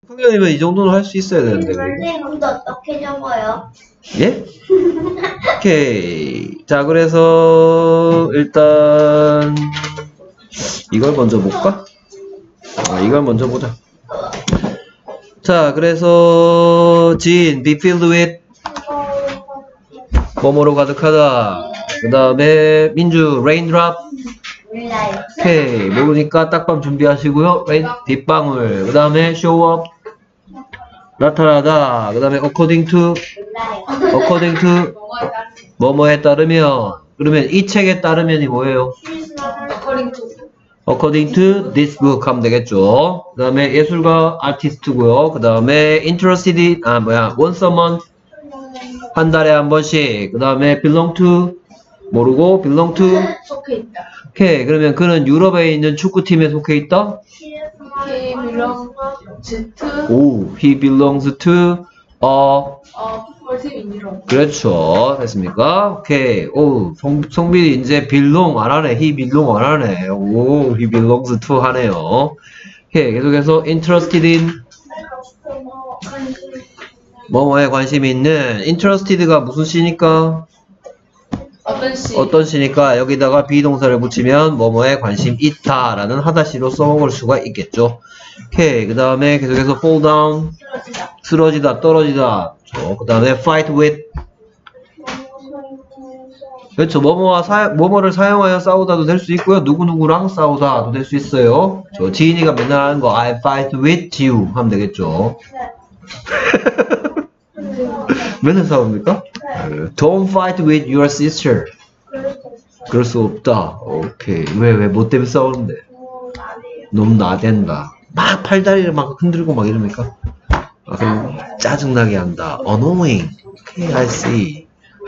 학년이면 이 정도는 할 수 있어야 되는데. 선생님, 근데 어떻게 적어요? 예? 오케이. 자, 그래서 일단 이걸 먼저 볼까? 이걸 먼저 보자. 자, 그래서 진, be filled with 뭐뭐로 가득하다. 그 다음에 민주, raindrop. 몰라요. 오케이. 모르니까 딱밤 준비하시고요. 빗방울. 그 다음에 show up. 나타나다. 그 다음에 according to. 몰라요. according to. 뭐뭐에 따르면. 그러면 이 책에 따르면이 뭐예요? according to this book 하면 되겠죠. 그 다음에 예술가 아티스트고요. 그 다음에 interested in, once a month. 한 달에 한 번씩. 그 다음에 belong to. 모르고 belong to. 속해 있다. 오케이. 그러면 그는 유럽에 있는 축구팀에 속해 있다. He belongs to 오, he belongs to football team in Europe. 그렇죠. 됐습니까? 오케이. 오, 성빈이 이제 belong 안 하네. he belong 안 하네. 오, he belongs to 하네요. 오케이. 계속해서 interested in 뭐뭐에 관심이 있는 interested가 무슨 시니까? 어떤 시니까 여기다가 비동사를 붙이면 뭐뭐에 관심 있다라는 하다시로 써먹을 수가 있겠죠. 오케이. 그 다음에 계속해서 fall down 쓰러지다 떨어지다. 그 다음에 fight with 그렇죠. 뭐뭐를 사용하여 싸우다도 될 수 있고요. 누구누구랑 싸우다도 될 수 있어요. 지인이가 맨날 하는 거 I fight with you 하면 되겠죠. 맨날 싸웁니까? Don't fight with your sister. 그럴 수 없다. 오케이. 왜 뭐 때문에 싸우는데? 너무 나댄다. 막 팔다리를 막 흔들고 막 이러니까. 그럼 짜증나게 한다. Annoying. 오케이, I see.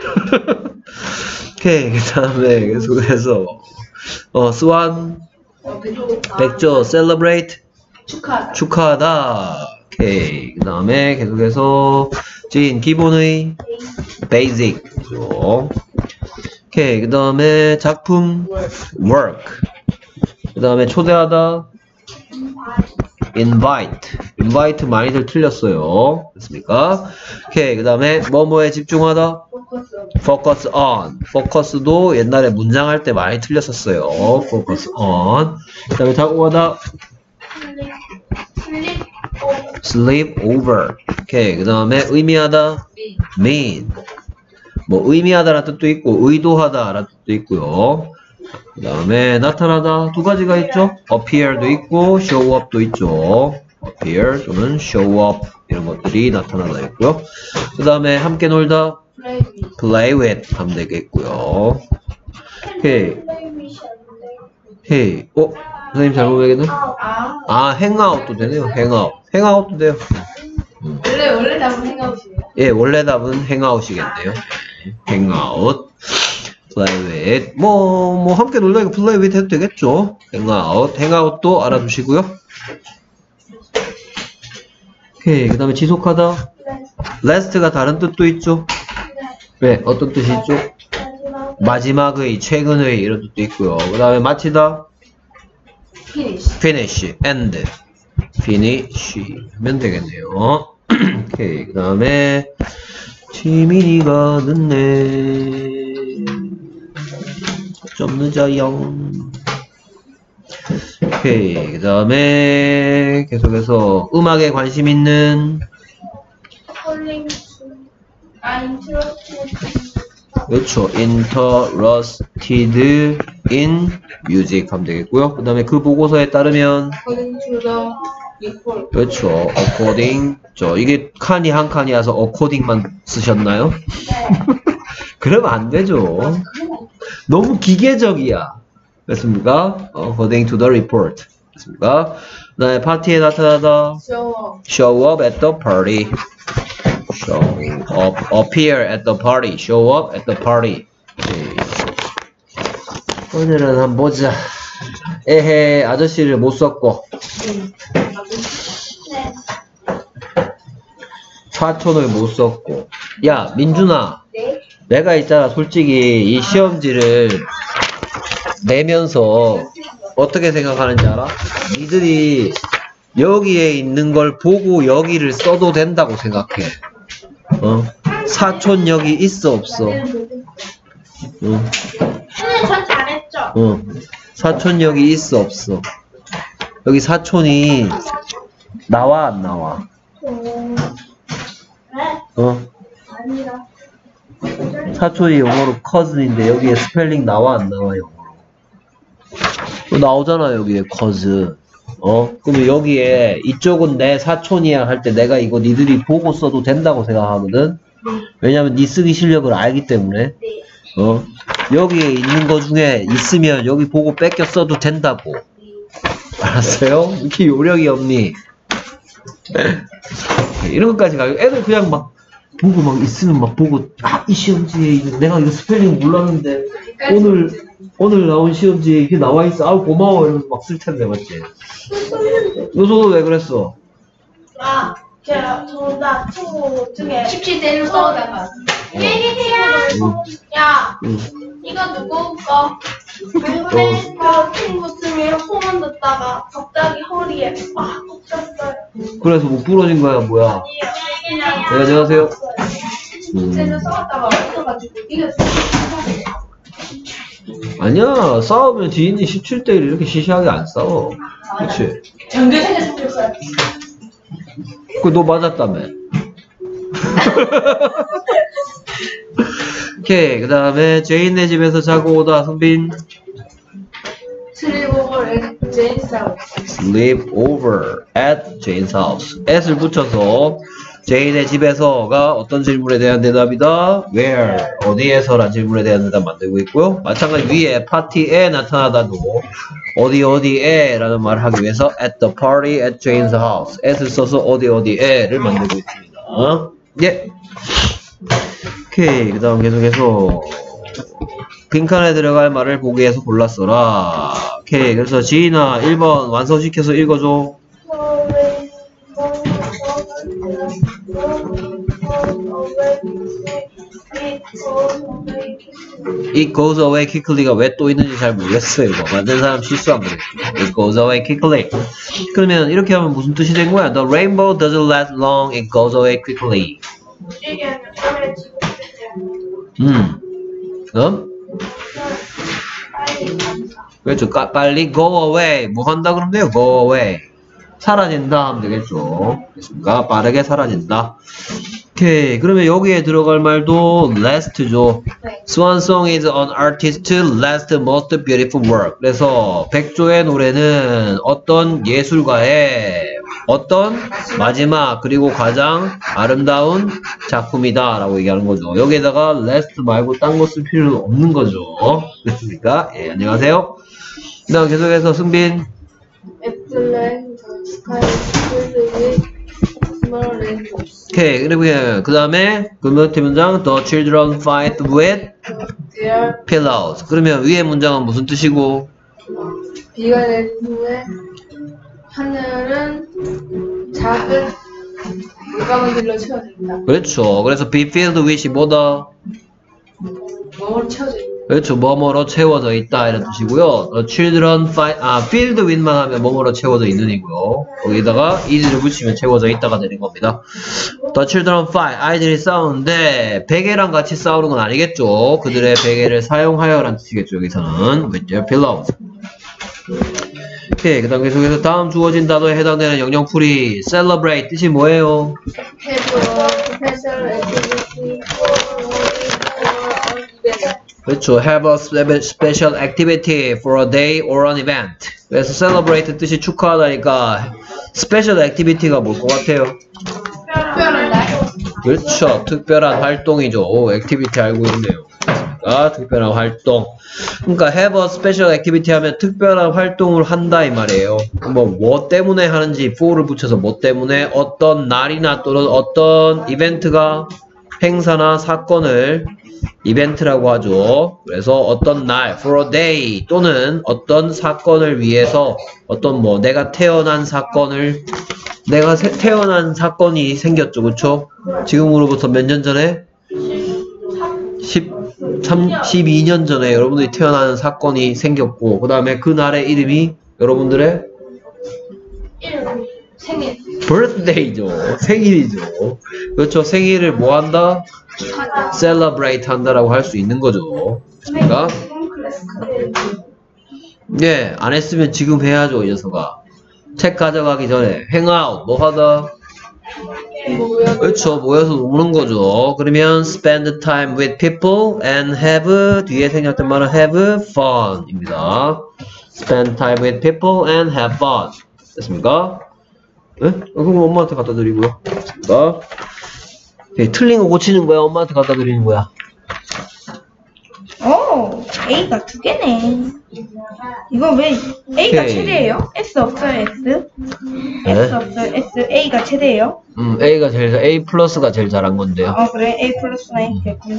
오케이. 그 다음에 계속해서 swan 백조 celebrate 축하하다. 오케이. 그 다음에 계속해서 진 기본의 basic. 오케이. 그 다음에 작품 work. 그 다음에 초대하다 invite 많이들 틀렸어요. 됐습니까? 오케이. 그 다음에 뭐뭐에 집중하다 focus on. focus도 옛날에 문장 할 때 많이 틀렸었어요. focus on. 그 다음에 작업하다 sleep over. 오케이. 그 다음에 의미하다 mean. 뭐 의미하다라는 뜻도 있고 의도하다라는 뜻도 있고요. 그 다음에 나타나다 두 가지가 있죠. appear도 있고 show up도 있죠. appear 또는 show up 이런 것들이 나타나다 있고요. 그 다음에 함께 놀다 play with 하면 되겠고요. 오케이. 오케이. 선생님 잘못 얘기했나? hangout도 되네요. hangout도 돼요. 원래 답은 행아웃이에요? 예, 원래 답은 hangout이겠네요. hangout, play with, 뭐 함께 놀다 이거 play with 해도 되겠죠. hangout도 알아두시고요. 오케이, 그 다음에 지속하다. last가 다른 뜻도 있죠. 네, 어떤 뜻이 있죠? 마지막의, 최근의 이런 뜻도 있고요. 그 다음에 마치다. finish, end, finish 하면 되겠네요. 오케이. 그 다음에 지민이가 늦네. 좀 늦어요. 오케이. 그 다음에 계속해서 음악에 관심 있는 그렇죠. interested in music 하면 되겠고요. 그 다음에 그 보고서에 따르면 그렇죠. according 이게 칸이 한 칸이라서 according만 쓰셨나요? 그러면 안 되죠. 너무 기계적이야. 됐습니까? according to the report. 됐습니까? 그 다음에 파티에 나타나다 show up at the party. show up, appear at the party. show up at the party. 오늘은 한번 보자. 에헤, 아저씨를 못 썼고 사촌을 못 썼고. 야, 민준아. 네? 내가 있잖아, 솔직히 이 시험지를 내면서 어떻게 생각하는지 알아? 니들이 여기에 있는 걸 보고 여기를 써도 된다고 생각해. 사촌 여기 있어 없어? 선생님 전 잘했죠? 사촌 여기 있어 없어? 여기 사촌이 나와 안 나와? 네? 아니라. 사촌이 영어로 cousin인데 여기에 스펠링 나와 안 나와 영어로? 나오잖아 여기에 cousin. 그러면 여기에 이쪽은 내 사촌이야 할 때 내가 이거 니들이 보고 써도 된다고 생각하거든? 왜냐면 니 쓰기 실력을 알기 때문에. 여기에 있는 거 중에 있으면 여기 보고 뺏겨 써도 된다고. 알았어요? 이렇게 요령이 없니? 이런 것까지 가요. 애들 그냥 막 보고 막 있으면 막 보고 이 시험지에 내가 이거 스펠링 몰랐는데 오늘 나온 시험지에 이게 나와 있어. 아우 고마워 이러면서 막 쓸 텐데 맞지? 너도 왜 그랬어? 제가 정답 친구 중에 17대를 써다가 야 이거 누구 거? 그래 저 친구 중에 소문 듣다가 갑자기 허리에 꽂혔어요. 그래서 뭐 부러진 거야 뭐야? 네, 안녕하세요. 17대를 써다가 없어가지고 이겼어. 아니야 싸우면 지인이 17대 1 이렇게 시시하게 안 싸워. 그치? 전교생에 생겼어요. 너 맞았다며. 오케이 그 다음에 제인네 집에서 자고 오다 승빈 Sleep over at Jane's house. Sleep over at Jane's house. at을 붙여서 제인의 집에서가 어떤 질문에 대한 대답이다? Where? 어디에서란 질문에 대한 대답 만들고 있고요. 마찬가지 위에 파티에 나타나다도 어디에 라는 말을 하기 위해서 at the party at Jane's house. at을 써서 어디에를 만들고 있습니다. 예. 오케이. 그 다음 계속해서 빈칸에 들어갈 말을 보기 위해서 골랐어라. 오케이. 그래서 지인아 1번 완성시켜서 읽어줘. It goes away quickly가 왜 또 있는지 잘 모르겠어요. 이거 만든 사람 실수한 거예요. It goes away quickly. 그러면 이렇게 하면 무슨 뜻이 된 거야? The rainbow doesn't last long. It goes away quickly. 그렇죠. 빨리 go away. 뭐 한다 그러면 돼요? go away. 사라진다 하면 되겠죠. 됐습니까? 빠르게 사라진다. 오케이. 그러면 여기에 들어갈 말도 last죠. Swansong is an artist's last most beautiful work. 그래서 백조의 노래는 어떤 예술가의 어떤 마지막 그리고 가장 아름다운 작품이다 라고 얘기하는 거죠. 여기에다가 last 말고 딴 거 쓸 필요는 없는 거죠. 됐습니까? 예, 안녕하세요. 그 다음 계속해서 승빈. 오케이. 그리고 그 다음에 그 문장 The children fight with pillows. 그러면 위에 문장은 무슨 뜻이고? 비가 낸 후에 하늘은 작은 물감들로 채워져 있다. 그렇죠. 그래서 be filled with이 뭐다? 뭐로 채워져 있다. 그렇죠. 뭐뭐로 채워져 있다 이런 뜻이고요. The children fight, filled with만 하면 뭐뭐로 채워져 있는이고요. 거기다가 is를 붙이면 채워져 있다가 되는 겁니다. The children fight, 아이들이 싸우는데 베개랑 같이 싸우는 건 아니겠죠. 그들의 베개를 사용하여라는 뜻이겠죠. 여기서는 with their pillows. 오케이. 그 다음 계속해서 다음 주어진 단어에 해당되는 영영풀이 celebrate 뜻이 뭐예요? 그렇죠. have a special activity for a day or an event. 그래서 celebrate 뜻이 축하하다니까 special activity가 뭘 것 같아요? 특별한 날. 그렇죠. 특별한 활동이죠. 오, activity 알고 있네요. 특별한 활동. 그러니까 have a special activity 하면 특별한 활동을 한다 이 말이에요. 뭐 때문에 하는지 for를 붙여서 뭐 때문에 어떤 날이나 또는 어떤 이벤트가 행사나 사건을 이벤트라고 하죠. 그래서 어떤 날, for a day 또는 어떤 사건을 위해서 어떤 내가 태어난 사건을 내가 태어난 사건이 생겼죠. 그쵸? 지금으로부터 몇 년 전에? 12년 전에 여러분들이 태어나는 사건이 생겼고 그 다음에 그 날의 이름이 여러분들의 생일. birthday죠. 생일이죠. 그렇죠. 생일을 뭐 한다? celebrate 한다라고 할 수 있는 거죠. 그러니까 예, 안 했으면 지금 해야죠, 이 녀석아. 책 가져가기 전에 hangout 뭐 하다? 그렇죠. 모여서 노는 거죠. 그러면 spend time with people and have 뒤에 생략된 말은 have fun 입니다. spend time with people and have fun. 됐습니까? 네? 그럼 엄마한테 갖다 드리고요. 됐습니까? 네, 틀린 거 고치는 거야? 엄마한테 갖다 드리는 거야? 오, A가 두 개네. 이건 왜 A가 오케이. 최대예요? S 없어요, S? 네? S 없어요, S. A가 최대예요? A가 제일 A 플러스가 제일 잘한 건데요. 그래. A 플러스나 있겠군.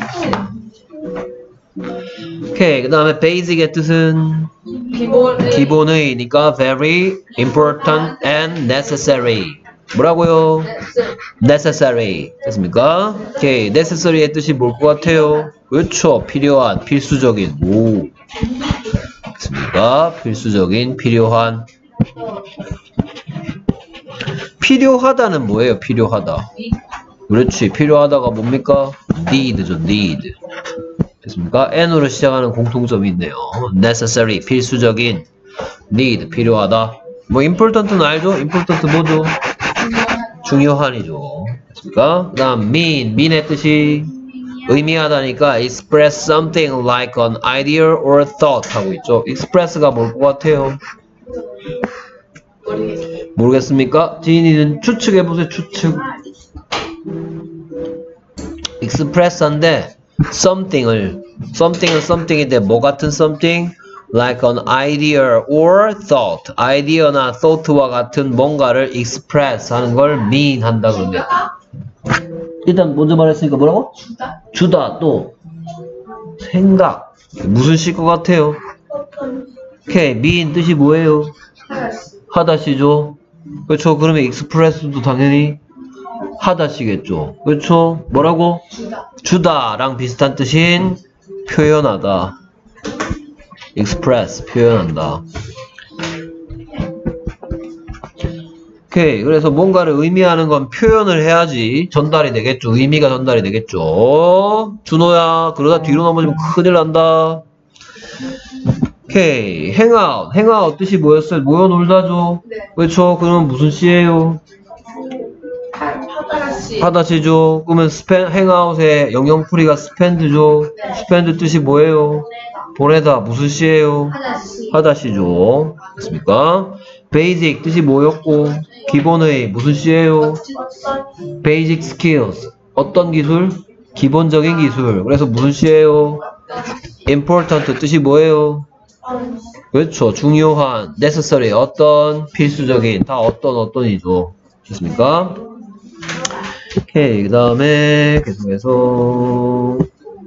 오케이. 그 다음에 basic의 뜻은 기본의니까 very important and necessary. 뭐라고요? necessary. 됐습니까? 오케이. necessary의 뜻이 뭘 것 같아요? 그렇죠. 필요한, 필수적인. 오. 됐습니까? 필수적인, 필요한. 필요하다는 뭐예요? 필요하다. 그렇지. 필요하다가 뭡니까? need죠. need. 됐습니까? n으로 시작하는 공통점이 있네요. necessary, 필수적인. need, 필요하다. 뭐 important는 알죠? important 뭐죠? 중요한이죠. 됐습니까? 그 다음 mean의 뜻이 의미하다니까 express something like an idea or thought 하고 있죠. express가 뭘 것 같아요? 모르겠습니까? 지인이는 추측해보세요. 추측. express한데 something은 something인데 뭐 같은 something? like an idea or thought. 아이디어나 thought와 같은 뭔가를 express 하는 걸 mean 한다 그러면. 일단 먼저 말했으니까 뭐라고? 주다. 또 생각. 무슨 시일 것 같아요? 오케이. mean 뜻이 뭐예요? 하다시죠. 그렇죠. 그러면 express도 당연히 하다시겠죠. 그렇죠. 뭐라고? 주다랑 비슷한 뜻인 표현하다. express, 표현한다. 오케이. 그래서 뭔가를 의미하는 건 표현을 해야지 전달이 되겠죠. 의미가 전달이 되겠죠. 준호야, 그러다 뒤로 넘어지면 큰일 난다. 오케이. hangout. hangout 뜻이 뭐였어요? 모여 놀다죠. 네. 그렇죠. 그러면 무슨 시예요? 하다시. 하다시죠. 그러면 hangout의 영영풀이가 spend죠. 네. spend 뜻이 뭐예요? 보내다. 무슨 시예요? 하다시. 하다시죠. 됐습니까? basic 뜻이 뭐였고? 기본의 무슨 시예요? basic skills. 어떤 기술? 기본적인 기술. 그래서 무슨 시예요? important 뜻이 뭐예요? 그렇죠. 중요한. necessary. 어떤? 필수적인. 다 어떤이죠. 됐습니까? 오케이. 그 다음에 계속해서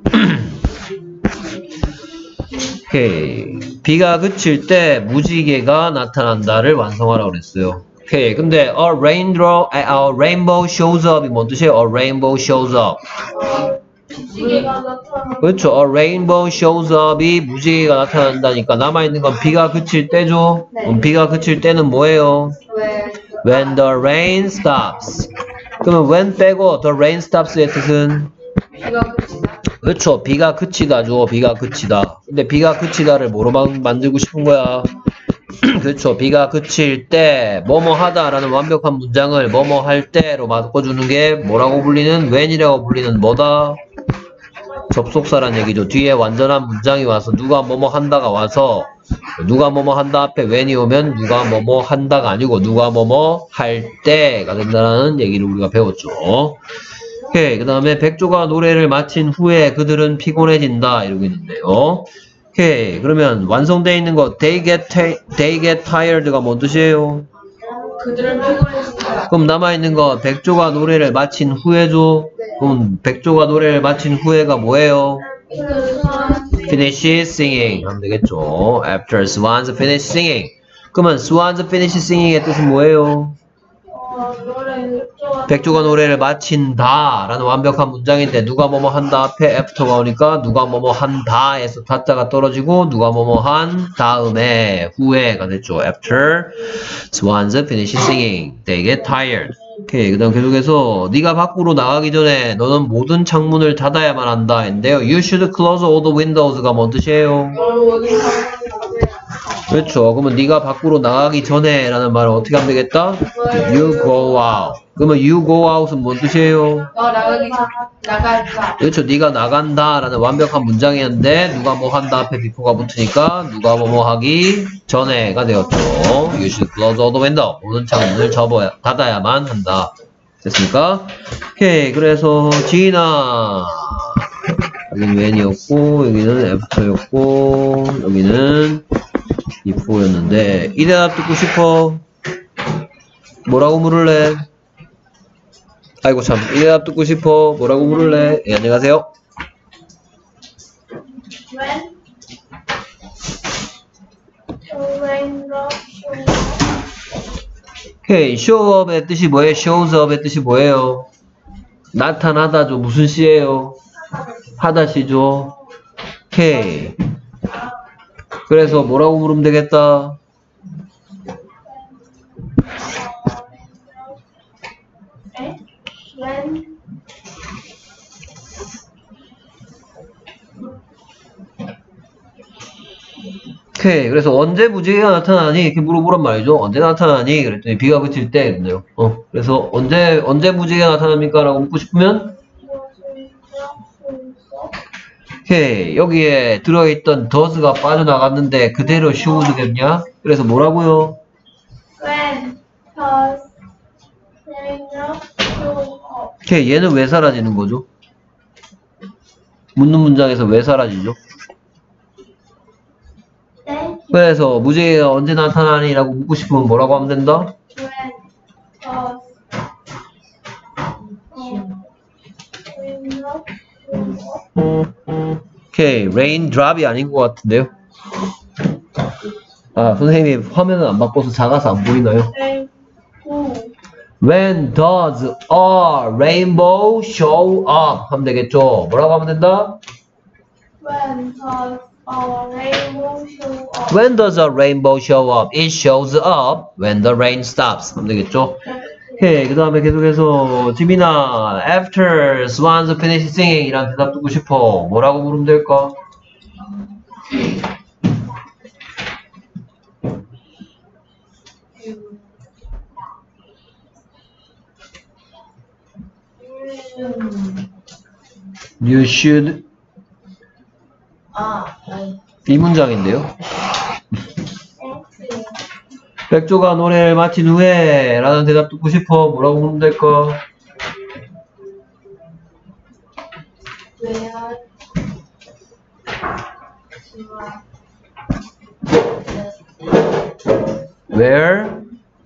오케이. 비가 그칠 때 무지개가 나타난다를 완성하라고 그랬어요. 오케이. 근데 a rainbow shows up이 뭔 뜻이에요? a rainbow shows up. 무지개가 나타나. 그렇죠. a rainbow shows up이 무지개가 나타난다니까 남아있는 건 비가 그칠 때죠. 네. 그럼 비가 그칠 때는 뭐예요? 왜? When the rain stops. 그러면 when 빼고 the rain stops의 뜻은? 비가 그치다. 그렇죠. 비가 그치다죠. 비가 그치다. 근데 비가 그치다를 뭐로 만들고 싶은 거야? 그렇죠. 비가 그칠 때 뭐뭐 하다라는 완벽한 문장을 뭐뭐 할 때로 바꿔주는 게 뭐라고 불리는? when이라고 불리는 뭐다? 접속사란 얘기죠. 뒤에 완전한 문장이 와서 누가 뭐뭐 한다가 와서 누가 뭐뭐 한다 앞에 when이 오면 누가 뭐뭐 한다가 아니고 누가 뭐뭐 할 때가 된다는 얘기를 우리가 배웠죠. 오케이. 그 다음에 백조가 노래를 마친 후에 그들은 피곤해진다 이러고 있는데요. 오케이. 그러면 완성되어 있는 거 they get tired가 뭔 뜻이에요? 그들은 피곤해진다. 그럼 남아있는 거 백조가 노래를 마친 후에죠. 그럼 백조가 노래를 마친 후에가 뭐예요? finish singing 하면 되겠죠. after swans finish singing. 그러면 swans finish singing의 뜻은 뭐예요? 노래 백조가 노래를 마친다 라는 완벽한 문장인데 누가 뭐뭐 한다 앞에 after가 오니까 누가 뭐뭐 한다에서 다자가 떨어지고 누가 뭐뭐 한 다음에 후에가 됐죠. After swans finish singing they get tired. 오케이. 그 다음 계속해서 네가 밖으로 나가기 전에 너는 모든 창문을 닫아야만 한다 했는데요. You should close all the windows가 뭔 뜻이에요? 그렇죠. 그러면 네가 밖으로 나가기 전에 라는 말은 어떻게 하면 되겠다? You go out. 그러면 you go out은 뭔 뜻이에요? 나갈까. 그렇죠. 네가 나간다 라는 완벽한 문장이었는데 누가 뭐 한다 앞에 before가 붙으니까 누가 뭐 하기 전에가 되었죠. You should close all the window. 모든 창문을 닫아야만 한다. 됐습니까? 오케이. 그래서 지인아 여기는 when이었고 여기는 after였고 여기는 before였는데 이 대답 듣고 싶어? 뭐라고 물을래? 아이고 참, 이 대답 듣고 싶어? 뭐라고 물을래? 예, 안녕하세요. 오케이, show up의 뜻이 뭐예요? shows up의 뜻이 뭐예요? 나타나다죠. 무슨 시예요? 하다시죠. 오케이. 그래서 뭐라고 물으면 되겠다? 오케이. 그래서 언제 무지개가 나타나니? 이렇게 물어보란 말이죠. 언제 나타나니? 그랬더니 비가 그칠 때 그랬네요. 그래서 언제 무지개가 나타납니까? 라고 묻고 싶으면 오케이. 여기에 들어있던 does가 빠져나갔는데 그대로 should겠냐? 그래서 뭐라고요? When does raindrop show up? 오케이. 얘는 왜 사라지는 거죠? 묻는 문장에서 왜 사라지죠? 그래서 무지개가 언제 나타나니? 라고 묻고 싶으면 뭐라고 하면 된다? When does raindrop show up? 오케이. raindrop이 아닌 것 같은데요? 아, 선생님이 화면을 안 바꿔서 작아서 안 보이나요? When does a rainbow show up? 하면 되겠죠? 뭐라고 하면 된다? When does a rainbow show up? When does a rainbow show up? It shows up when the rain stops. 하면 되겠죠? 오케이. 그 다음에 계속해서 지민아, after swans finish singing 이란 대답 듣고 싶어. 뭐라고 물으면 될까? You should 이 문장인데요. 백조가 노래를 마친 후에 라는 대답 듣고 싶어. 뭐라고 물으면 될까? Where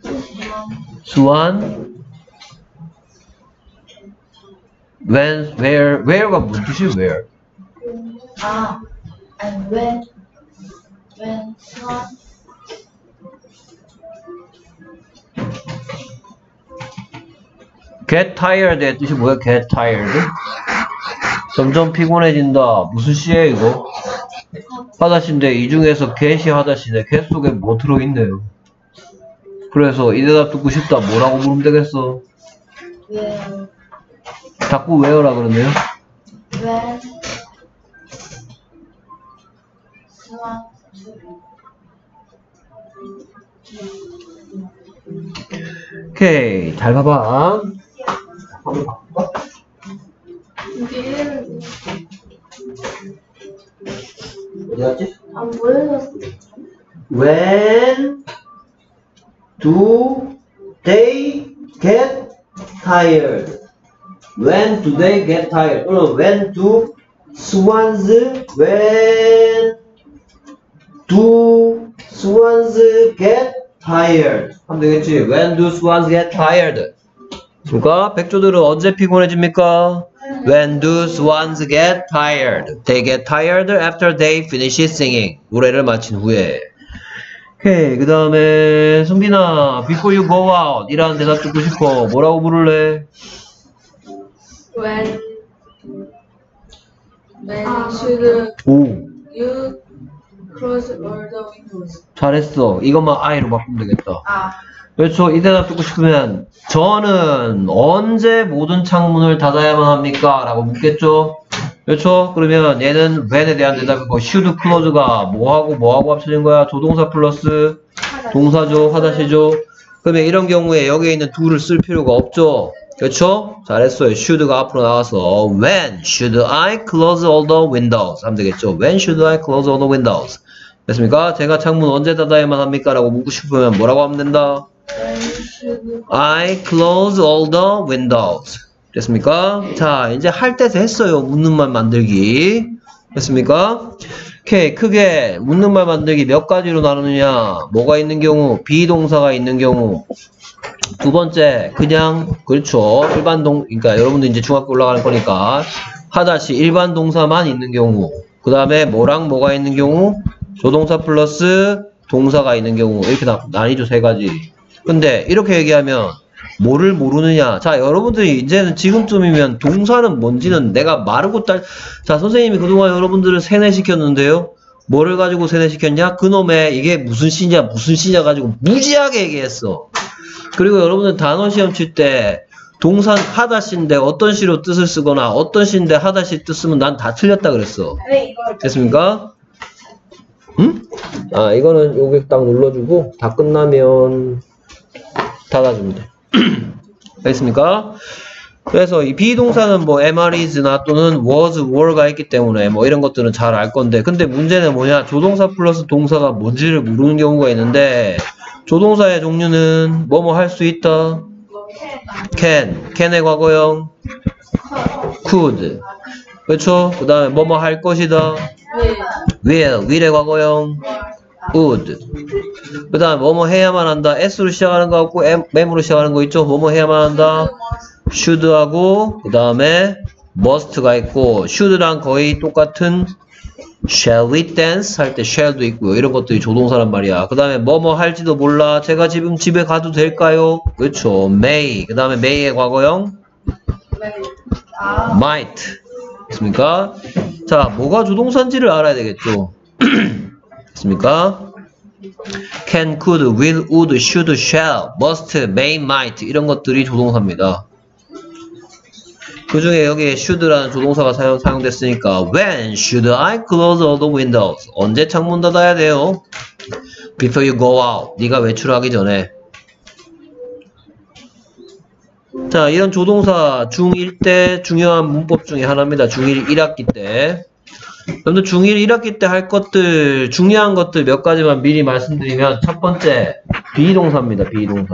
swan when where가 무슨 뜻이에요? where? And when swan get tired의 뜻이 뭐야? get tired? 점점 피곤해진다. 무슨 시예요 이거? 하다시인데 이 중에서 get이 하다시네. get 속에 뭐 들어있네요. 그래서 이 대답 듣고 싶다. 뭐라고 물으면 되겠어? where 자꾸 where라 그러네요. when swan 오케이. 잘 봐봐. 어디 갔지? 안 보여줬어. When do they get tired? When do they get tired? When do swans get tired? 하면 되겠지. When do swans get tired? 그러니까 백조들은 언제 피곤해집니까? When do swans get tired? They get tired after they finish singing. 노래를 마친 후에. 오케이. 그 다음에, 승빈아, before you go out. 이라는 대답 듣고 싶어. 뭐라고 부를래? When should 오. you close all the windows? 잘했어. 이것만 I로 바꾸면 되겠다. 아, 그렇죠. 이 대답 듣고 싶으면, 저는 언제 모든 창문을 닫아야만 합니까? 라고 묻겠죠? 그렇죠? 그러면 얘는 when에 대한 대답이고, should close가 뭐하고 합쳐진 거야? 조동사 플러스 동사죠, 하다시죠. 그러면 이런 경우에 여기에 있는 do를 쓸 필요가 없죠? 그렇죠? 잘했어요. should가 앞으로 나와서 when should I close all the windows? 하면 되겠죠? When should I close all the windows? 됐습니까? 제가 창문 언제 닫아야만 합니까? 라고 묻고 싶으면 뭐라고 하면 된다? when should I close all the windows. 됐습니까? 자, 이제 할 때도 했어요. 묻는 말 만들기. 됐습니까? 오케이. 크게 묻는 말 만들기 몇 가지로 나누느냐? 뭐가 있는 경우? 비동사가 있는 경우. 두 번째, 그냥, 그렇죠. 그러니까 여러분들 이제 중학교 올라가는 거니까, 하다시 일반 동사만 있는 경우. 그 다음에 뭐랑 뭐가 있는 경우? 조동사 플러스 동사가 있는 경우. 이렇게 나뉘죠, 세 가지. 근데 이렇게 얘기하면 뭐를 모르느냐? 자, 여러분들이 이제는 지금쯤이면 동사는 뭔지는 내가 마르고 자, 선생님이 그동안 여러분들을 세뇌시켰는데요. 뭐를 가지고 세뇌시켰냐? 그놈의 이게 무슨 시냐 가지고 무지하게 얘기했어. 그리고 여러분들 단어 시험 칠 때 동사 하다시인데 어떤 시로 뜻을 쓰거나 어떤 시인데 하다시 뜻 쓰면 난 다 틀렸다 그랬어. 됐습니까? 응? 아, 이거는 여기 딱 눌러주고 다 끝나면 닫아주면 돼. 됐습니까? 그래서 이 비동사는 뭐 am, is나 또는 was, were가 있기 때문에 뭐 이런 것들은 잘 알 건데, 근데 문제는 뭐냐? 조동사 플러스 동사가 뭔지를 모르는 경우가 있는데, 조동사의 종류는 뭐뭐 할 수 있다. can의 과거형, could. 그렇죠? 그 다음에 뭐뭐 할 것이다. will의 과거형, would. 그 다음에 뭐뭐 해야만 한다. s로 시작하는 거 같고 m으로 시작하는 거 있죠? 뭐뭐 해야만 한다. should하고 그 다음에 must가 있고, should랑 거의 똑같은 shall we dance 할 때 shall도 있고요. 이런 것들이 조동사란 말이야. 그 다음에 뭐뭐 할지도 몰라. 제가 지금 집에 가도 될까요? 그렇죠. may. 그 다음에 may의 과거형 might. 됐습니까? 자, 뭐가 조동사인지를 알아야 되겠죠. 됐습니까? can, could, will, would, should, shall, must, may, might 이런 것들이 조동사입니다. 그 중에 여기에 should라는 조동사가 사용됐으니까 when should I close all the windows? 언제 창문 닫아야 돼요? before you go out. 네가 외출하기 전에. 자, 이런 조동사 중1 때 중요한 문법 중에 하나입니다. 중1 1학기 때. 여러분들 중1 1학기 때 할 것들, 중요한 것들 몇 가지만 미리 말씀드리면, 첫 번째 비동사입니다.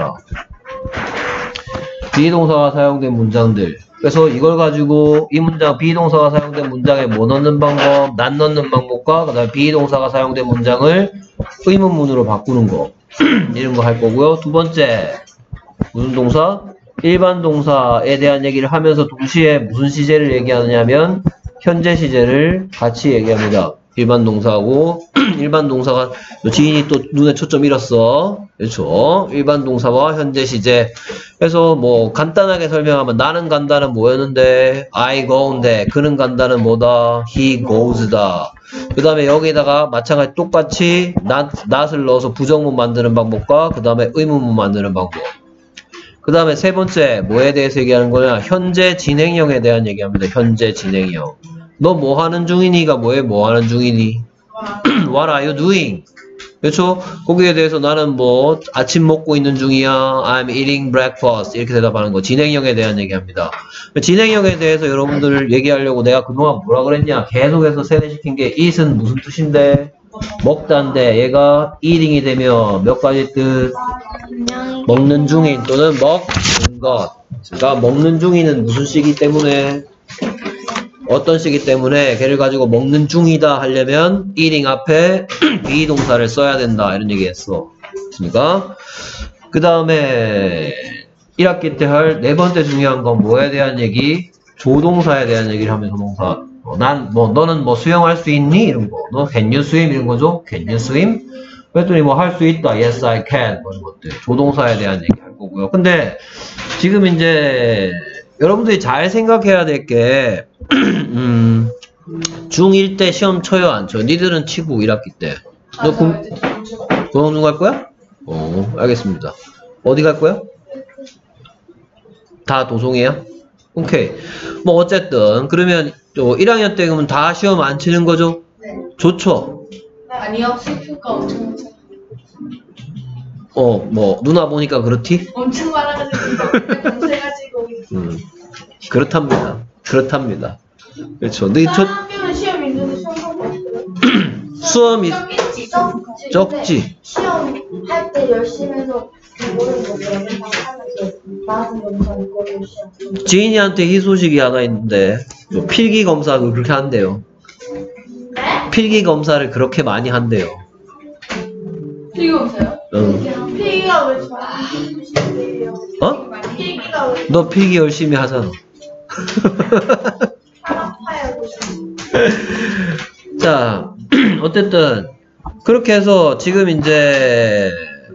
비동사가 사용된 문장들. 그래서 이걸 가지고 이 문장, 비동사가 사용된 문장에 뭐 넣는 방법, not 넣는 방법과 그 다음에 비동사가 사용된 문장을 의문문으로 바꾸는 거. 이런 거 할 거고요. 두 번째, 무슨 동사? 일반 동사에 대한 얘기를 하면서 동시에 무슨 시제를 얘기하느냐면 현재 시제를 같이 얘기합니다. 일반 동사하고 일반 동사가 지인이 또 눈에 초점 잃었어. 그렇죠. 일반 동사와 현재 시제. 그래서 뭐 간단하게 설명하면 나는 간다는 뭐였는데 I go인데 그는 간다는 뭐다? He goes다. 그 다음에 여기다가 마찬가지 똑같이 not을 넣어서 부정문 만드는 방법과 그 다음에 의문문 만드는 방법. 그 다음에 세 번째 뭐에 대해서 얘기하는 거냐? 현재 진행형에 대한 얘기합니다. 현재 진행형. 너 뭐 하는 중이니가 뭐해? 뭐 하는 중이니? What are you doing? 그렇죠? 거기에 대해서 나는 뭐 아침 먹고 있는 중이야. I'm eating breakfast. 이렇게 대답하는 거. 진행형에 대한 얘기합니다. 진행형에 대해서 여러분들 얘기하려고 내가 그동안 뭐라 그랬냐? 계속해서 세뇌시킨 게 eat은 무슨 뜻인데? 먹다인데 얘가 eating이 되면 몇 가지 뜻? 먹는 중인 또는 먹는 것. 그러니까 먹는 중인은 무슨 시기 때문에? 어떤 시기 때문에 걔를 가지고 먹는 중이다 하려면 eating 앞에 비동사를 써야 된다 이런 얘기 했어. 됐습니까? 그 다음에 1학기 때 할 네 번째 중요한 건 뭐에 대한 얘기? 조동사에 대한 얘기를 하면 조동사. 너는 뭐 수영할 수 있니? 이런 거. 너 can you swim? 이런 거죠. can you swim? 그랬더니 뭐 할 수 있다. Yes, I can. 뭐 이런 것들. 조동사에 대한 얘기 할 거고요. 근데 지금 이제 여러분들이 잘 생각해야 될 게 중1 때 시험 쳐요, 안 쳐? 니들은 치고 1학기 때. 너 도농중 갈 거야? 알겠습니다. 어디 갈 거야? 다 도송이야? 오케이. 뭐 어쨌든 그러면 또 1학년 때 그러면 다 시험 안 치는 거죠? 네. 좋죠? 아니요, CQ가 엄청 뭐 누나 보니까 그렇지? 엄청 많아가지고 검색해가지고 그렇답니다. 그렇답니다. 그렇죠. 너희 다른 학교는 시험 있는데 시험 하고 있어요. 수험이 적지. 시험 할 때 열심히 해서 모르는 거 하면서 나은 영상 이거를 시험. 지인이한테 희소식이 하나 있는데 필기 검사도 그렇게 한대요. 네? 필기 검사를 그렇게 많이 한대요. 필요없어요? 응. 필기가 왜 좋아요? 어? 필기가 왜 너 필기 열심히 하잖아. 아파요? 자, 어쨌든 그렇게 해서 지금 이제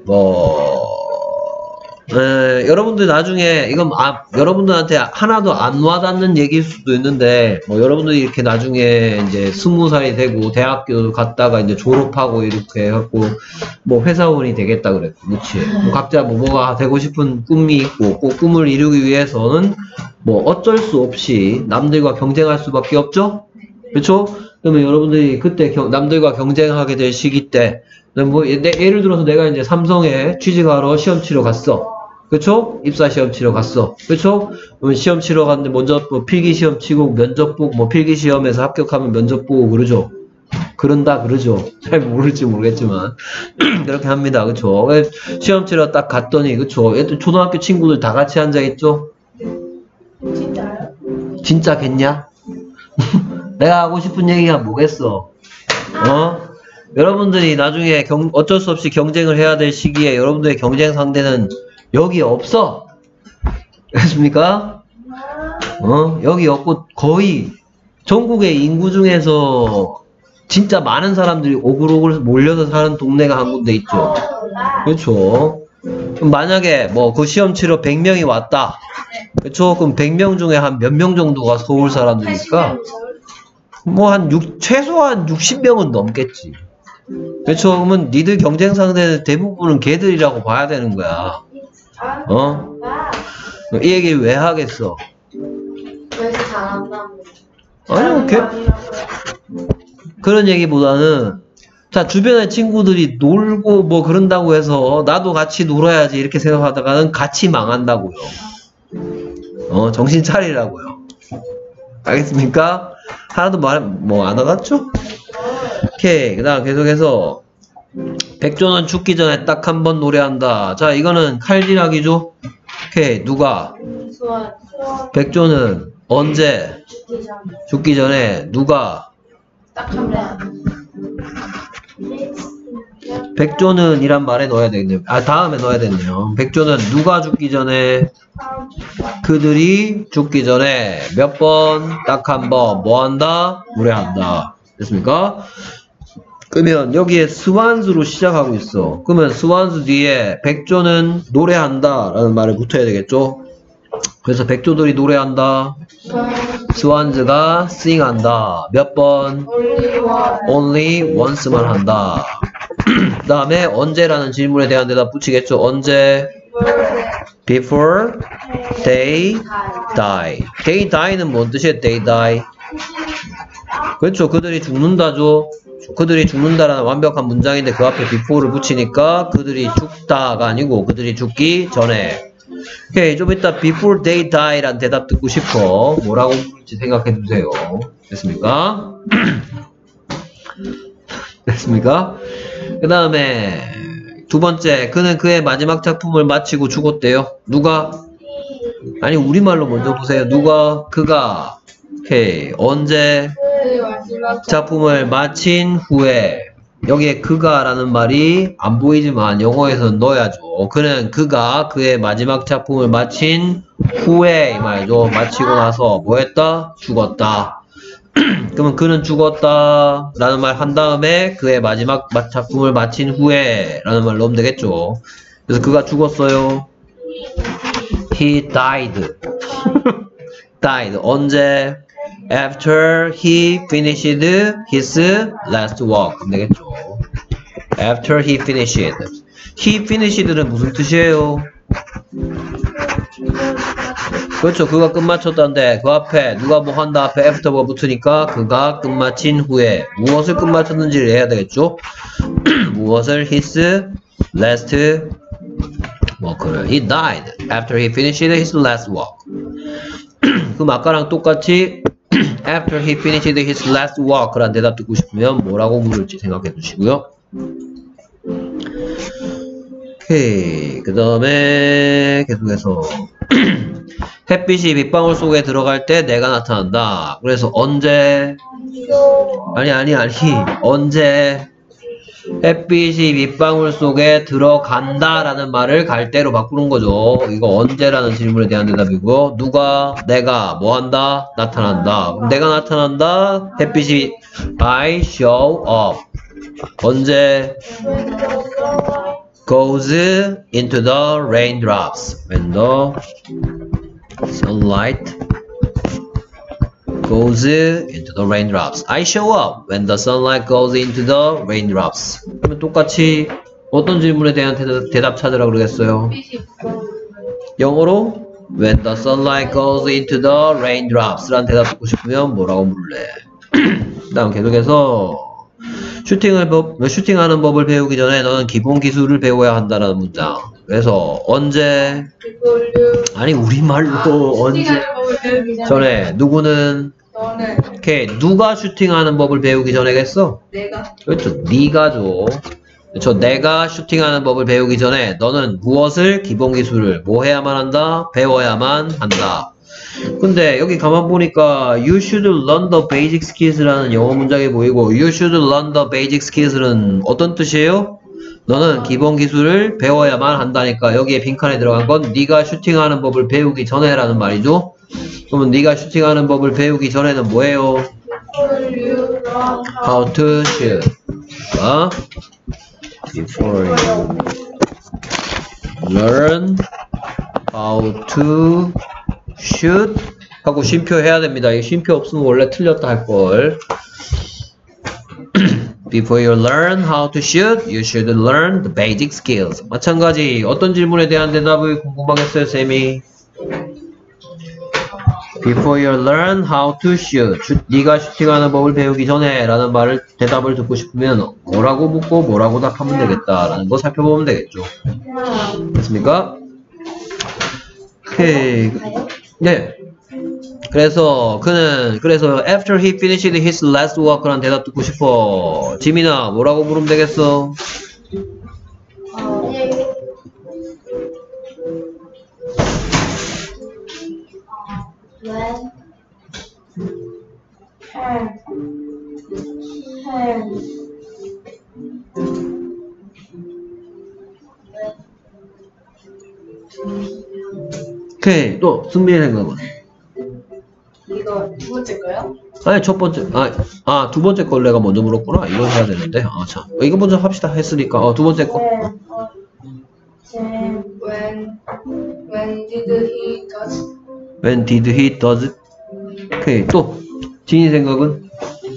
여러분들 나중에 이건 여러분들한테 하나도 안 와닿는 얘기일 수도 있는데 여러분들이 이렇게 나중에 이제 20살이 되고 대학교 갔다가 이제 졸업하고 이렇게 해갖고 회사원이 되겠다 그랬고, 그렇지? 각자 뭐가 되고 싶은 꿈이 있고 그 꿈을 이루기 위해서는 어쩔 수 없이 남들과 경쟁할 수밖에 없죠? 그렇죠? 그러면 여러분들이 그때 남들과 경쟁하게 될 시기 때 예를 들어서 내가 이제 삼성에 취직하러 시험 치러 갔어. 그쵸? 입사 시험 치러 갔어. 그쵸? 그러면 시험 치러 갔는데 먼저 필기 시험 치고 면접 보고 필기 시험에서 합격하면 면접 보고 그러죠. 그런다 그러죠. 잘 모를지 모르겠지만 그렇게 합니다. 그쵸? 시험 치러 딱 갔더니 그쵸? 초등학교 친구들 다 같이 앉아 있죠? 진짜요? 진짜겠냐? 내가 하고 싶은 얘기가 뭐겠어? 여러분들이 나중에 어쩔 수 없이 경쟁을 해야 될 시기에 여러분들의 경쟁 상대는 여기 없어. 알겠습니까? 여기 없고 거의 전국의 인구 중에서 진짜 많은 사람들이 오글오글 몰려서 사는 동네가 한 군데 있죠. 그렇죠. 그럼 만약에 그 시험 치러 100명이 왔다. 그렇죠. 그럼 100명 중에 한 몇 명 정도가 서울 사람들이니까 최소한 60명은 넘겠지. 그렇죠. 그러면 니들 경쟁 상대는 대부분은 걔들이라고 봐야 되는 거야. 이 얘기 왜 하겠어? 그래서 잘한다고. 아니요, 그런 얘기보다는 자, 주변의 친구들이 놀고 그런다고 해서 나도 같이 놀아야지 이렇게 생각하다가는 같이 망한다고요. 정신 차리라고요. 알겠습니까? 하나도 안 와닿았죠? 오케이. 그 다음 계속해서 백조는 죽기 전에 딱 한 번 노래한다. 자, 이거는 칼질하기죠? 오케이. 누가? 백조는 언제? 죽기 전에 누가? 딱 한 번. 백조는 이란 말에 넣어야 되겠네요. 다음에 넣어야 되겠네요. 백조는 누가 죽기 전에? 그들이 죽기 전에 몇 번? 딱 한 번. 뭐 한다? 노래한다. 됐습니까? 그러면 여기에 스완스로 시작하고 있어. 그러면 스완스 뒤에 백조는 노래한다 라는 말을 붙어야 되겠죠? 그래서 백조들이 노래한다. 스완스가 sing한다. 몇 번? only once만 한다. 그 다음에 언제라는 질문에 대한 대답 붙이겠죠? 언제? before they die. they die는 뭔 뜻이에요? they die. 그렇죠. 그들이 죽는다죠. 그들이 죽는다라는 완벽한 문장인데 그 앞에 before를 붙이니까 그들이 죽다가 아니고 그들이 죽기 전에. 오케이. 좀 이따 before they die 라는 대답 듣고 싶어. 뭐라고 부를지 생각해 주세요. 됐습니까? 됐습니까? 그 다음에 두 번째, 그는 그의 마지막 작품을 마치고 죽었대요. 누가? 아니, 우리말로 먼저 보세요. 누가? 그가. 오케이. 언제? 작품을 마친 후에. 여기에 그가 라는 말이 안 보이지만 영어에서는 넣어야죠. 그가 그의 마지막 작품을 마친 후에 이 말이죠. 마치고 나서 뭐 했다? 죽었다. 그러면 그는 죽었다 라는 말 한 다음에 그의 마지막 작품을 마친 후에 라는 말 넣으면 되겠죠. 그래서 그가 죽었어요. He died. died. 언제? After he finished his last walk. 그럼 되겠죠. After he finished. He finished는 무슨 뜻이에요? 그렇죠. 그가 끝마쳤다는데 그 앞에 누가 뭐 한다 앞에 after가 붙으니까 그가 끝마친 후에 무엇을 끝마쳤는지를 해야 되겠죠. 무엇을 his last walk를 he died after he finished his last walk. 그럼 아까랑 똑같이 after he finished his last walk라는 대답 듣고 싶으면 뭐라고 물을지 생각해 주시고요. 오케이. 그 다음에 계속해서 햇빛이 빗방울 속에 들어갈 때 내가 나타난다. 그래서 언제? 아니 언제 햇빛이 밑방울 속에 들어간다 라는 말을 갈 때로 바꾸는 거죠. 이거 언제라는 질문에 대한 대답이고요. 누가? 내가 뭐 한다? 나타난다. 그럼 내가 나타난다. 햇빛이 I show up. 언제? Goes into the raindrops. When the sunlight goes into the raindrops. I show up when the sunlight goes into the raindrops. 그러면 똑같이 어떤 질문에 대한 대답 찾으라 그러겠어요? 영어로 when the sunlight goes into the raindrops 라는 대답 듣고 싶으면 뭐라고 물을래? 그 다음 계속해서 슈팅하는 법을 배우기 전에 너는 기본 기술을 배워야 한다는 문장. 그래서 언제? 아니 우리말로 언제? 전에 누구는? 너는. 오케이. 누가 슈팅하는 법을 배우기 전에겠어? 내가. 그렇죠. 네가죠. 그렇죠. 내가 슈팅하는 법을 배우기 전에 너는 무엇을? 기본 기술을 뭐 해야만 한다? 배워야만 한다. 근데 여기 가만 보니까 You should learn the basic skills라는 영어 문장이 보이고 You should learn the basic skills는 어떤 뜻이에요? 너는 기본 기술을 배워야만 한다니까 여기에 빈칸에 들어간 건 네가 슈팅하는 법을 배우기 전에 라는 말이죠. 그러면 네가 슈팅하는 법을 배우기 전에는 뭐예요? How to shoot. Before you learn how to shoot 하고 쉼표 해야 됩니다. 이 쉼표 없으면 원래 틀렸다 할걸. Before you learn how to shoot, you should learn the basic skills. 마찬가지 어떤 질문에 대한 대답을 궁금하겠어요, 쌤이? Before you learn how to shoot, 네가 슈팅하는 법을 배우기 전에 라는 말을 대답을 듣고 싶으면 뭐라고 묻고 뭐라고 답하면 되겠다라는 거 살펴보면 되겠죠. 됐습니까? 오케이. 네. 그래서 after he finished his last work라는 대답 듣고 싶어. 지민아 뭐라고 물으면 되겠어? 오케이. 또 승민의 생각은? 이거 두 번째 거요? 아니 첫 번째 두 번째 걸 내가 먼저 물었구나. 이거 해야 되는데 참 이거 먼저 합시다 했으니까 두 번째 거 When did he does? 오케이. 또 진이 생각은?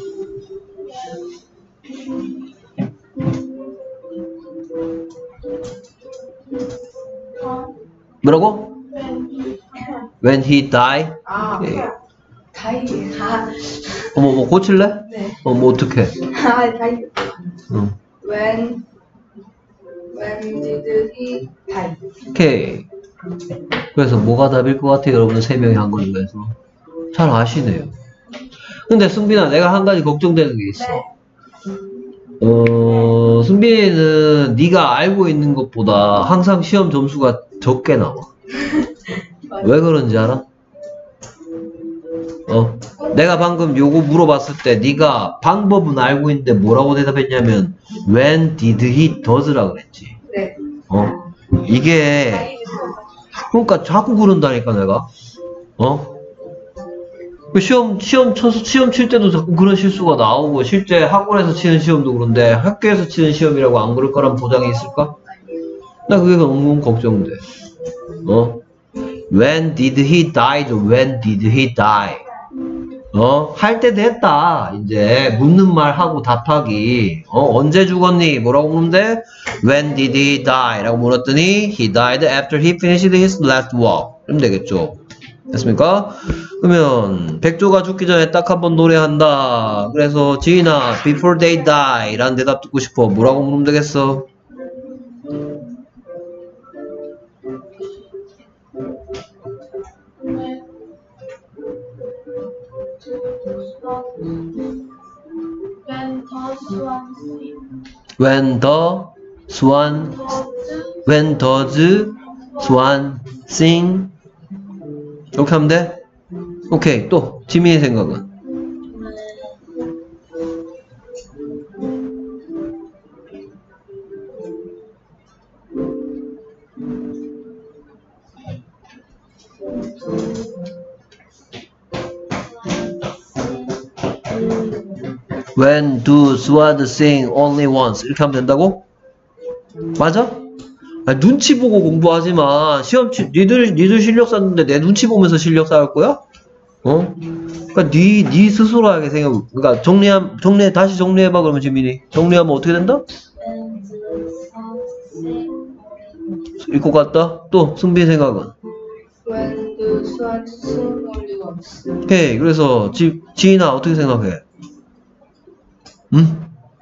뭐라고? When he die? 오케이. 다이. 뭐 고칠래? 네. 뭐 어떡해? 다이. 응. When did he die? 오케이. 그래서 뭐가 답일 것 같아요? 여러분 3명이 한 거니까 해서 잘 아시네요. 근데 승빈아 내가 한 가지 걱정되는 게 있어. 승빈이는 네가 알고 있는 것보다 항상 시험 점수가 적게 나와. 왜 그런지 알아? 내가 방금 요거 물어봤을 때 네가 방법은 알고 있는데 뭐라고 대답했냐면 When did he does라 그랬지. 네. 이게 그러니까 자꾸 그런다니까 내가. 시험 칠 때도 자꾸 그런 실수가 나오고, 실제 학원에서 치는 시험도 그런데, 학교에서 치는 시험이라고 안 그럴 거란 보장이 있을까? 나 그게 너무 걱정돼. When did he die? When did he die? 할 때 됐다. 이제, 묻는 말 하고 답하기. 언제 죽었니? 뭐라고 물으면 돼? When did he die? 라고 물었더니, he died after he finished his last walk. 그러면 되겠죠. 됐습니까? 그러면, 백조가 죽기 전에 딱 한 번 노래한다. 그래서, 지인아, before they die. 라는 대답 듣고 싶어. 뭐라고 물으면 되겠어? When does swan sing? 이렇게 하면 돼? 오케이. 또 지민의 생각은? When do swans sing only once? 이렇게 하면 된다고? 맞아? 아니, 눈치 보고 공부하지마. 시험 니들 실력 쌓는데 내 눈치 보면서 실력 쌓을 거야? 그러니까 네 스스로 하게 생각. 그러니까 다시 정리해봐. 그러면 지민이 정리하면 어떻게 된다? 읽고 갔다. 또 승빈 생각은? When the swans sing only once. 오케이. 그래서 지인아 어떻게 생각해? 응?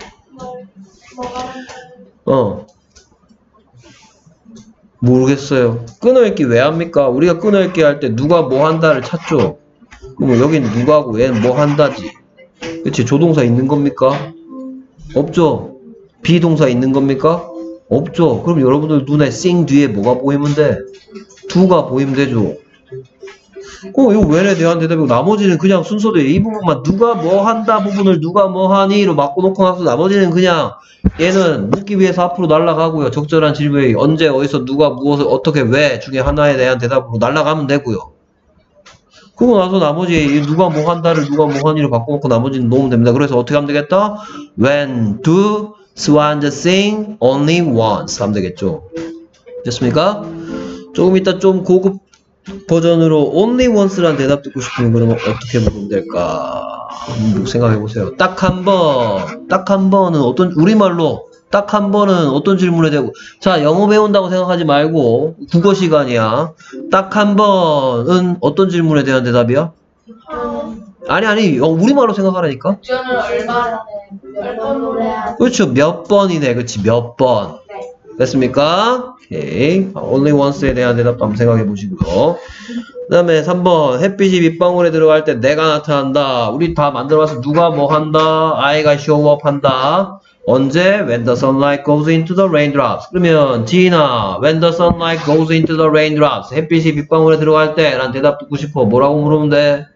모르겠어요. 끊어읽기 왜 합니까? 우리가 끊어읽기 할 때 누가 뭐 한다를 찾죠. 그러면 여기는 누가고 얘는 뭐 한다지. 그치? 조동사 있는 겁니까? 없죠. 비동사 있는 겁니까? 없죠. 그럼 여러분들 눈에 sing 뒤에 뭐가 보이면 돼? do가 보이면 되죠. 이거 when에 대한 대답이고 나머지는 그냥 순서대로 이 부분만 누가 뭐 한다 부분을 누가 뭐 하니로 바꿔놓고 나서 나머지는 그냥 얘는 묻기 위해서 앞으로 날아가고요. 적절한 질문이 언제 어디서 누가 무엇을 어떻게 왜 중에 하나에 대한 대답으로 날아가면 되고요. 그러고 나서 나머지 누가 뭐 한다를 누가 뭐 하니로 바꿔놓고 나머지는 놓으면 됩니다. 그래서 어떻게 하면 되겠다? When do swans sing only once 하면 되겠죠. 됐습니까? 조금 이따 좀 고급 버전으로 only once라는 대답 듣고 싶으면 그러면 어떻게 물으면 될까? 생각해보세요. 딱 한 번은 우리말로 딱 한 번은 어떤 질문에 대고, 자, 영어 배운다고 생각하지 말고, 국어 시간이야. 딱 한 번은 어떤 질문에 대한 대답이야? 아니, 우리말로 생각하라니까? 저는 얼마나 그렇죠. 몇 번이네. 그렇지, 몇 번. 됐습니까? 오케이. only once에 대한 대답도 한번 생각해 보시고요. 그 다음에 3번. 햇빛이 밑방울에 들어갈 때 내가 나타난다. 우리 다 만들어봐서 누가 뭐 한다? I가 show up 한다. 언제? When the sunlight goes into the raindrops. 그러면 지인아, when the sunlight goes into the raindrops. 햇빛이 밑방울에 들어갈 때 라는 대답 듣고 싶어. 뭐라고 물으면 돼?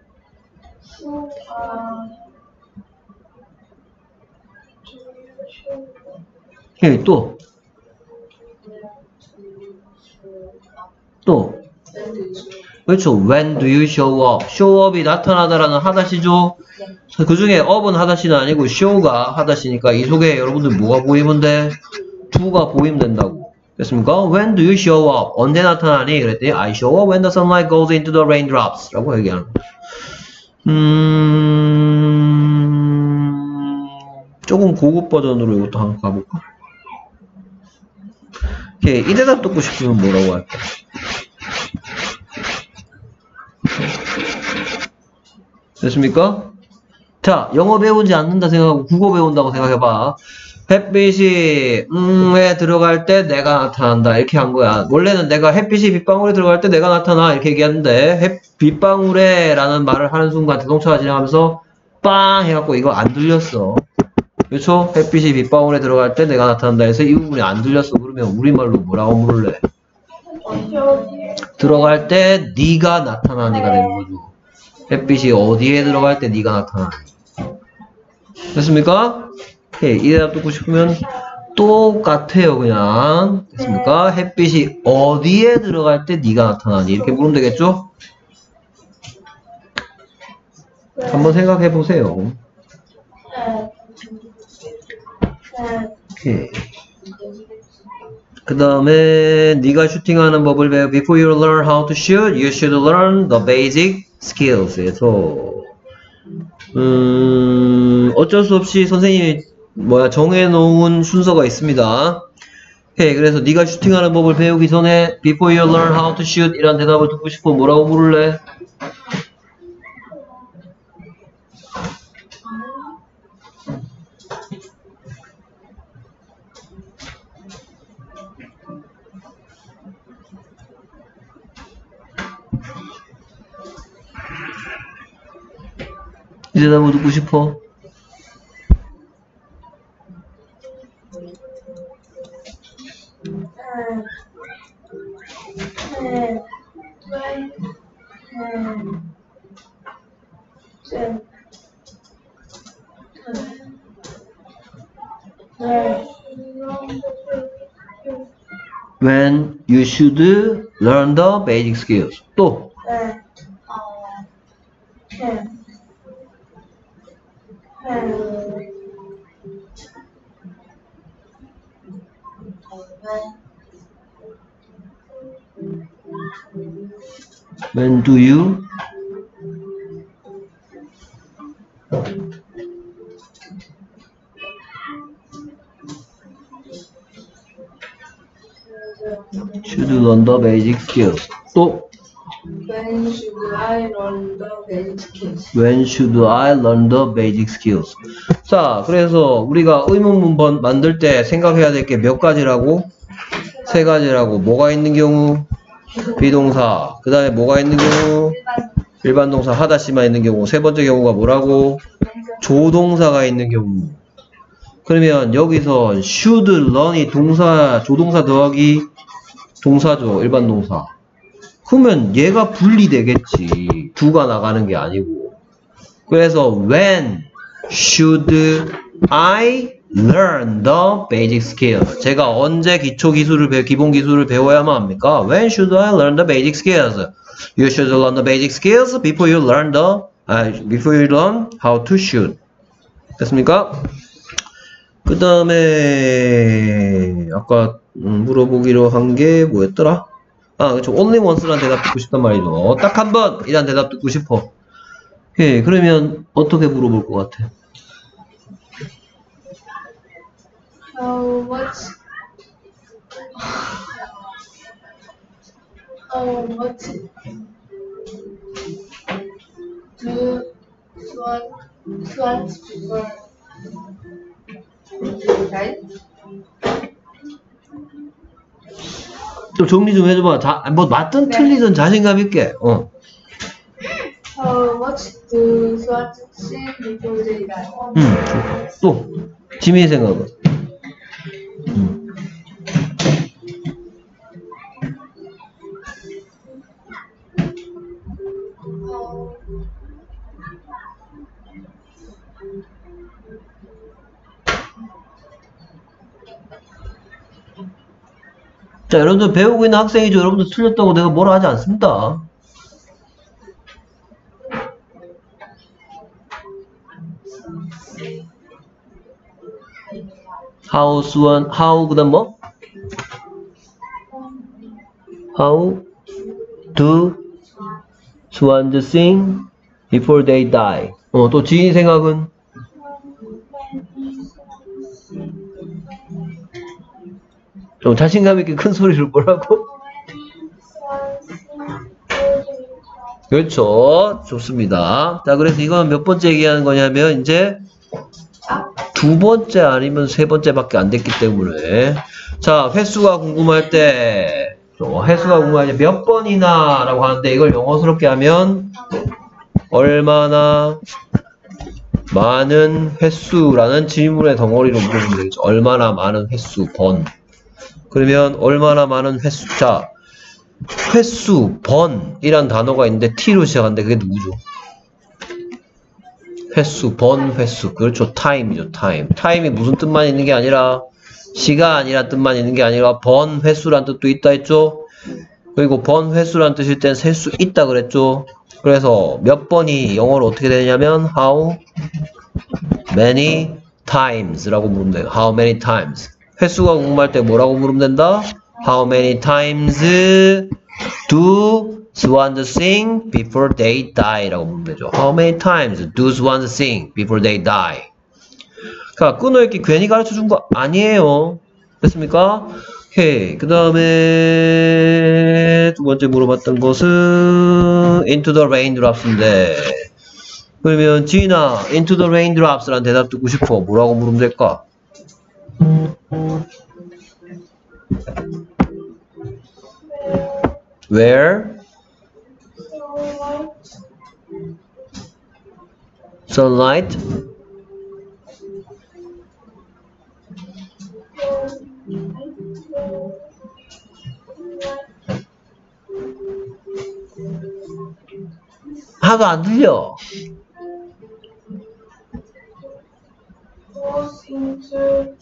오케이. 또. 그렇죠. When do you show up? show up이 나타나다라는 하다시죠. 그 중에 up은 하다시는 아니고 show가 하다시니까 이 속에 여러분들 뭐가 보이면 돼? do가 보이면 된다고. 됐습니까? When do you show up? 언제 나타나니? 그랬더니 I show up when the sunlight goes into the raindrops 라고 얘기하는 거예요. 조금 고급 버전으로 이것도 한번 가볼까? 오케이. 이 대답 듣고 싶으면 뭐라고 할까? 됐습니까? 자, 영어 배우지 않는다 생각하고 국어 배운다고 생각해봐. 햇빛이 에 들어갈 때 내가 나타난다 이렇게 한 거야. 원래는 내가 햇빛이 빗방울에 들어갈 때 내가 나타나 이렇게 얘기하는데 빗방울에 라는 말을 하는 순간 자동차가 지나가면서 빵 해갖고 이거 안 들렸어. 그렇죠? 햇빛이 빗방울에 들어갈 때 내가 나타난다 해서 이 부분이 안 들렸어. 그러면 우리말로 뭐라고 물을래? 들어갈 때 네가 나타나니가 되는 거죠. 햇빛이 어디에 들어갈 때 네가 나타나니. 됐습니까? 오케이. 이 대답 듣고 싶으면 똑같아요. 그냥. 됐습니까? 햇빛이 어디에 들어갈 때 네가 나타나니. 이렇게 물으면 되겠죠? 한번 생각해 보세요. 오케이. 그 다음에 네가 슈팅하는 법을 배워. Before you learn how to shoot, you should learn the basic skills에서 어쩔 수 없이 선생님이 정해놓은 순서가 있습니다. 오케이. 그래서 네가 슈팅하는 법을 배우기 전에 Before you learn how to shoot 이란 대답을 듣고 싶어. 뭐라고 물을래? 이 대답을 듣고 싶어. When you should learn the basic skills. 또 When do you should learn the basic skills. 또 When should I learn the basic skills? When should I learn the basic skills? 자, 그래서 우리가 의문문 만들 때 생각해야 될 게 몇 가지라고? 세 가지라고. 뭐가 있는 경우? 비동사. 그 다음에 뭐가 있는 경우? 일반 동사 하다시만 있는 경우. 세 번째 경우가 뭐라고? 조동사가 있는 경우. 그러면 여기서 should learn이 동사, 조동사 더하기 동사죠. 일반 동사. 그러면 얘가 분리되겠지. 두가 나가는 게 아니고. 그래서 when should I learn the basic skills? 제가 언제 기본 기술을 배워야만 합니까? When should I learn the basic skills? You should learn the basic skills before you learn how to shoot. 됐습니까? 그 다음에 아까 물어보기로 한 게 뭐였더라? 아, 그렇죠. only once란 대답 듣고 싶단 말이죠. 딱 한 번! 이란 대답 듣고 싶어. 오케이. 그러면 어떻게 물어볼 것 같아? How much do swans prefer? Right? 좀 정리 좀 해줘봐. 뭐 맞든 틀리든 자신감 있게. How much do swans sing before they die? 또 지민이 생각은. 자, 여러분들 배우고 있는 학생이죠. 여러분들 틀렸다고 내가 뭐라 하지 않습니다. how 그 다음 뭐? How do swans sing before they die? 또 지인 생각은? 좀 자신감 있게 큰 소리로 뭐라고? 그렇죠. 좋습니다. 자, 그래서 이건 몇 번째 얘기하는 거냐면 이제 두 번째 아니면 세 번째밖에 안 됐기 때문에. 자, 횟수가 궁금할 때 몇 번이나 라고 하는데 이걸 영어스럽게 하면 얼마나 많은 횟수라는 질문의 덩어리로 물어보면 되겠죠. 얼마나 많은 횟수, 번. 그러면 얼마나 많은 횟수. 자, 횟수, 번이란 단어가 있는데 t로 시작하는데 그게 누구죠? 횟수, 번, 횟수. 그렇죠. time이죠. time이 무슨 뜻만 있는 게 아니라 시간이란 뜻만 있는 게 아니라 번, 횟수란 뜻도 있다 했죠. 그리고 번, 횟수란 뜻일 땐 셀 수 있다 그랬죠. 그래서 몇 번이 영어로 어떻게 되냐면 how many times라고 물으면 돼요. How many times. 횟수가 궁금할 때 뭐라고 물으면 된다? How many times do swans sing before they die? 라고 물으면 되죠. How many times do swans sing before they die? 자, 끊어읽기 괜히 가르쳐준 거 아니에요. 됐습니까? 오케이. 그 다음에 두 번째 물어봤던 것은 into the raindrops인데, 그러면 지인아 into the raindrops라는 대답 듣고 싶어. 뭐라고 물으면 될까? Where sunlight 하도 안 들려. goes into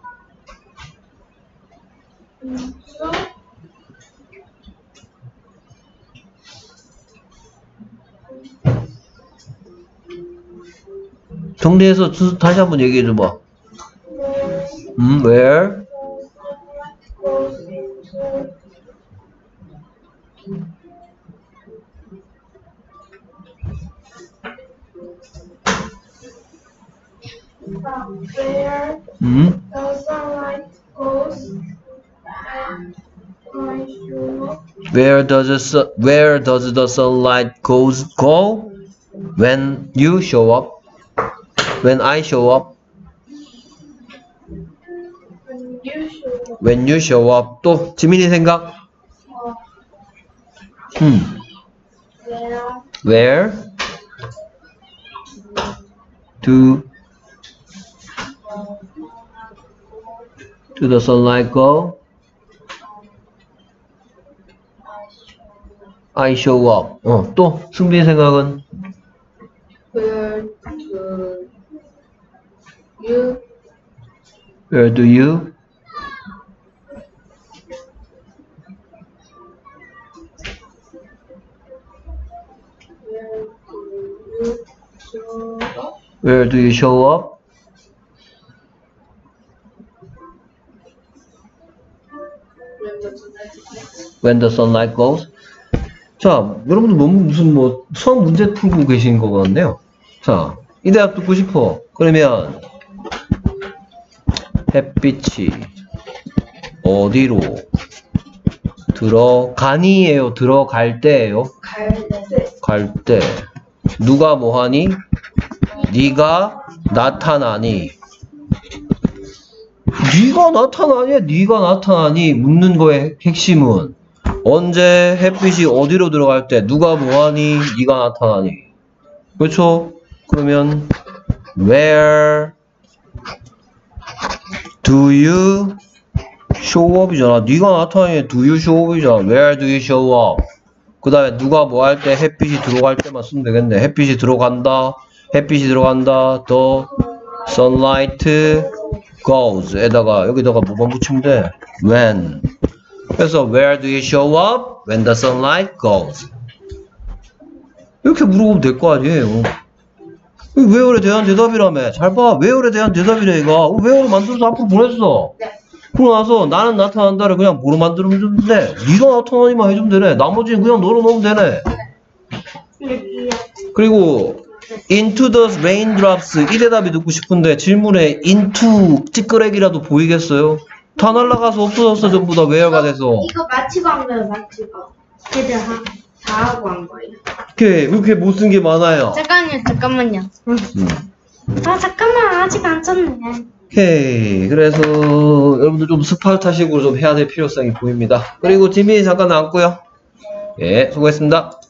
정리해서 다시 한번 얘기해 줘봐. Where goes into where the sunlight goes and I show up where does the sunlight go when you show up? When I show up? when you show up When you show up. 또 지민이 생각. where Where do the sunlight go? I show up. 또 승빈이 생각은 Where Where do you do you show up? Where do you show up? When the sunlight When the sunlight goes? goes. 자, 여러분들 무슨 수학 문제 풀고 계신 거 같네요. 자, 이 대답 듣고 싶어. 그러면 햇빛이 어디로 들어가니에요? 들어갈 때예요? 갈 때. 누가 뭐하니? 네가 나타나니. 네가 나타나니? 네가 나타나니? 묻는 거의 핵심은 언제 햇빛이 어디로 들어갈 때 누가 뭐하니? 네가 나타나니. 그렇죠? 그러면 Where do you show up이잖아. 네가 나타나니 do you show up이잖아. Where do you show up? 그 다음에 누가 뭐 할 때 햇빛이 들어갈 때만 쓰면 되겠네. 햇빛이 들어간다. 햇빛이 들어간다. The sunlight goes. 에다가 여기다가 뭐만 붙이면 돼. When. 그래서 where do you show up? When the sunlight goes. 이렇게 물어보면 될 거 아니에요. where에 대한 대답이라며. 잘 봐. where에 대한 대답이래 이거. where로 만들어서 앞으로 보냈어. 그러고 나서 나는 나타난다를 그냥 뭐로 만들면 좀 돼. 네가 나타나니만 해주면 되네. 나머지는 그냥 너로 넣으면 되네. 그리고 into the raindrops 이 대답이 듣고 싶은데 질문에 into 찌끄레기라도 보이겠어요? 다 날라가서 없어졌어. 전부 다 where가 돼서. 이거 마치고 한 거예요. 마치고 걔들 다 하고 한 거예요. 왜 이렇게 못 쓴 게 많아요? 잠깐만요. 아 잠깐만 아직 안 썼네. 오케이. 그래서 여러분들 좀 스파르타식으로 좀 해야 될 필요성이 보입니다. 그리고 지민이 잠깐 나왔고요. 예, 수고했습니다.